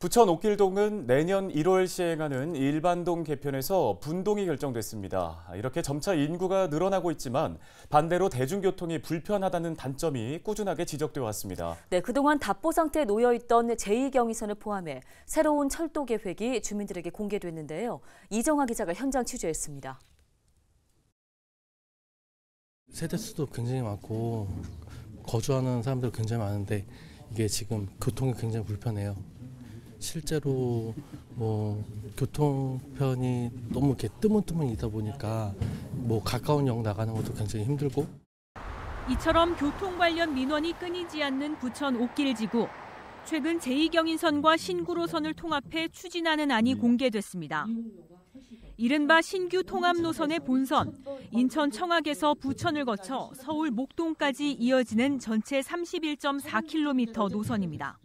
부천 옥길동은 내년 1월 시행하는 일반동 개편에서 분동이 결정됐습니다. 이렇게 점차 인구가 늘어나고 있지만 반대로 대중교통이 불편하다는 단점이 꾸준하게 지적돼 왔습니다. 네, 그동안 답보 상태에 놓여있던 제2경의선을 포함해 새로운 철도 계획이 주민들에게 공개됐는데요. 이정아 기자가 현장 취재했습니다. 세대수도 굉장히 많고 거주하는 사람들 굉장히 많은데 이게 지금 교통이 굉장히 불편해요. 실제로 교통편이 너무 이렇게 뜨문뜨문이다 보니까 가까운 역 나가는 것도 굉장히 힘들고. 이처럼 교통 관련 민원이 끊이지 않는 부천 옥길지구. 최근 제2경인선과 신구로선을 통합해 추진하는 안이 공개됐습니다. 이른바 신규 통합 노선의 본선, 인천 청학에서 부천을 거쳐 서울 목동까지 이어지는 전체 31.4km 노선입니다.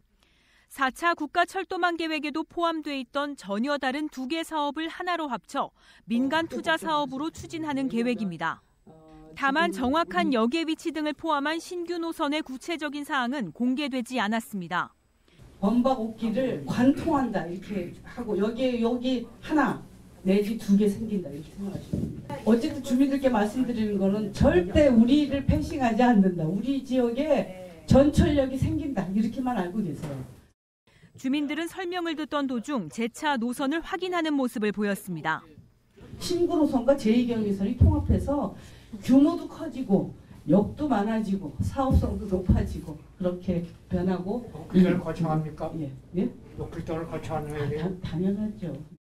4차 국가철도망 계획에도 포함돼 있던 전혀 다른 두 개 사업을 하나로 합쳐 민간 투자 사업으로 추진하는 계획입니다. 다만 정확한 역의 위치 등을 포함한 신규 노선의 구체적인 사항은 공개되지 않았습니다. 범박 옥길을 관통한다 이렇게 하고 여기 하나 내지 두 개 생긴다 이렇게 생각하시면 됩니다. 어쨌든 주민들께 말씀드리는 거는 절대 우리를 패싱하지 않는다. 우리 지역에 전철역이 생긴다 이렇게만 알고 계세요. 주민들은 설명을 듣던 도중 재차 노선을 확인하는 모습을 보였습니다. 신구노선과 제2경의선이 통합해서 규모도 커지고 역도 많아지고 사업성도 높아지고 그렇게 변하고. 옥길을 거쳐합니까? 예? 옥길을 거쳐하는 게 당연하죠.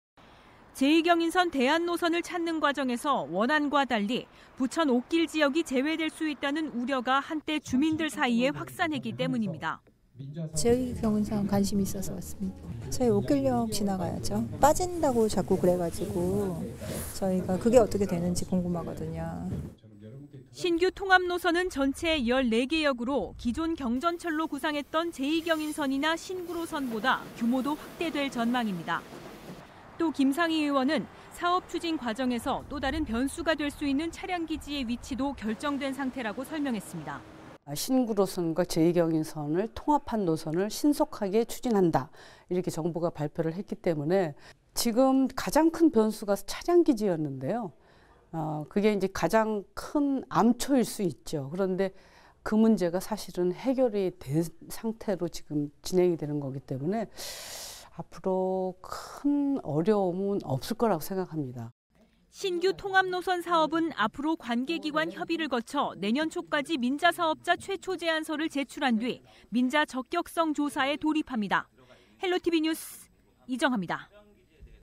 제2경인선 대안 노선을 찾는 과정에서 원안과 달리 부천 옥길 지역이 제외될 수 있다는 우려가 한때 주민들 사이에 확산했기 때문입니다. 제2경인선 관심이 있어서 왔습니다. 저희 옥길역 지나가야죠. 빠진다고 자꾸 그래가지고 저희가 그게 어떻게 되는지 궁금하거든요. 신규 통합 노선은 전체 14개 역으로 기존 경전철로 구상했던 제2경인선이나 신구로선보다 규모도 확대될 전망입니다. 또 김상희 의원은 사업 추진 과정에서 또 다른 변수가 될 수 있는 차량 기지의 위치도 결정된 상태라고 설명했습니다. 신구로선과 제2경인선을 통합한 노선을 신속하게 추진한다. 이렇게 정부가 발표를 했기 때문에 지금 가장 큰 변수가 차량 기지였는데요. 그게 이제 가장 큰 암초일 수 있죠. 그런데 그 문제가 사실은 해결이 된 상태로 지금 진행이 되는 거기 때문에 앞으로 큰 어려움은 없을 거라고 생각합니다. 신규 통합 노선 사업은 앞으로 관계기관 협의를 거쳐 내년 초까지 민자 사업자 최초 제안서를 제출한 뒤 민자 적격성 조사에 돌입합니다. 헬로티비 뉴스 이정아입니다.